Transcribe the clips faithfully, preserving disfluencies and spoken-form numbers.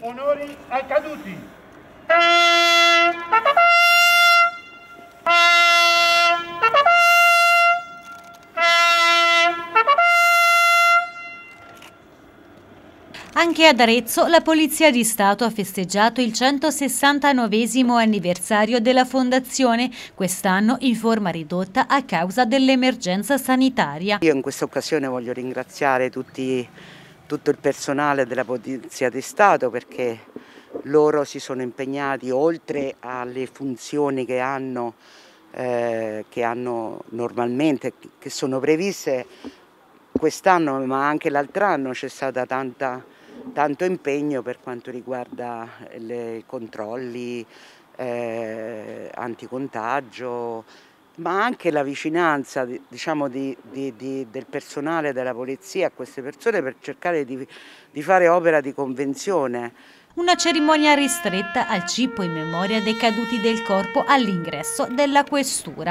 Onori ai caduti. Anche ad Arezzo la Polizia di Stato ha festeggiato il centosessantanovesimo anniversario della fondazione, quest'anno in forma ridotta a causa dell'emergenza sanitaria. Io in questa occasione voglio ringraziare tutti, tutto il personale della Polizia di Stato, perché loro si sono impegnati, oltre alle funzioni che hanno, eh, che hanno normalmente, che sono previste quest'anno, ma anche l'altro anno c'è stata tanta, tanto impegno per quanto riguarda i controlli eh, anticontagio, ma anche la vicinanza, diciamo, di, di, di, del personale della polizia a queste persone, per cercare di, di fare opera di convenzione. Una cerimonia ristretta al cippo in memoria dei caduti del corpo all'ingresso della questura.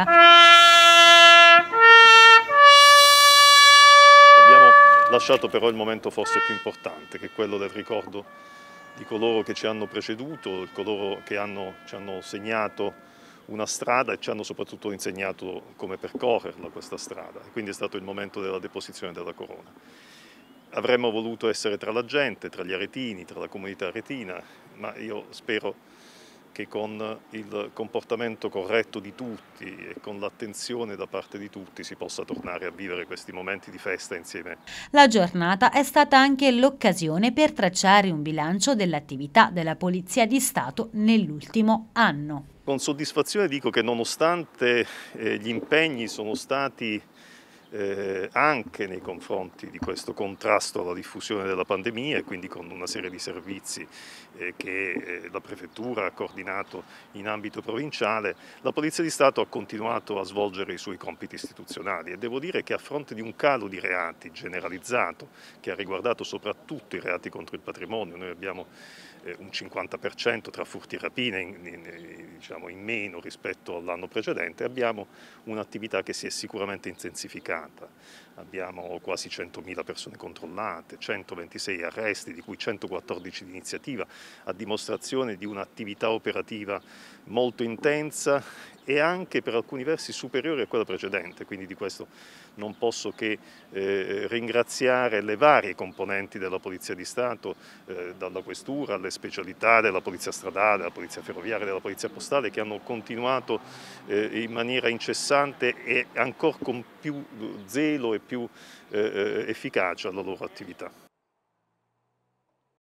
Abbiamo lasciato però il momento forse più importante, che è quello del ricordo di coloro che ci hanno preceduto, coloro che hanno, ci hanno segnato una strada e ci hanno soprattutto insegnato come percorrerla questa strada. Quindi è stato il momento della deposizione della corona. Avremmo voluto essere tra la gente, tra gli aretini, tra la comunità aretina, ma io spero che con il comportamento corretto di tutti e con l'attenzione da parte di tutti si possa tornare a vivere questi momenti di festa insieme. La giornata è stata anche l'occasione per tracciare un bilancio dell'attività della Polizia di Stato nell'ultimo anno. Con soddisfazione dico che nonostante eh, gli impegni sono stati Eh, anche nei confronti di questo contrasto alla diffusione della pandemia, e quindi con una serie di servizi eh, che eh, la Prefettura ha coordinato in ambito provinciale, la Polizia di Stato ha continuato a svolgere i suoi compiti istituzionali, e devo dire che a fronte di un calo di reati generalizzato che ha riguardato soprattutto i reati contro il patrimonio, noi abbiamo eh, un cinquanta per cento tra furti e rapine in, in, diciamo, in meno rispetto all'anno precedente, abbiamo un'attività che si è sicuramente intensificata. Abbiamo quasi centomila persone controllate, centoventisei arresti, di cui centoquattordici di iniziativa, a dimostrazione di un'attività operativa molto intensa e anche per alcuni versi superiore a quella precedente, quindi di questo non posso che eh, ringraziare le varie componenti della Polizia di Stato, eh, dalla Questura alle specialità della Polizia Stradale, della Polizia Ferroviaria, della Polizia Postale, che hanno continuato eh, in maniera incessante e ancora con più zelo e più eh, efficacia la loro attività.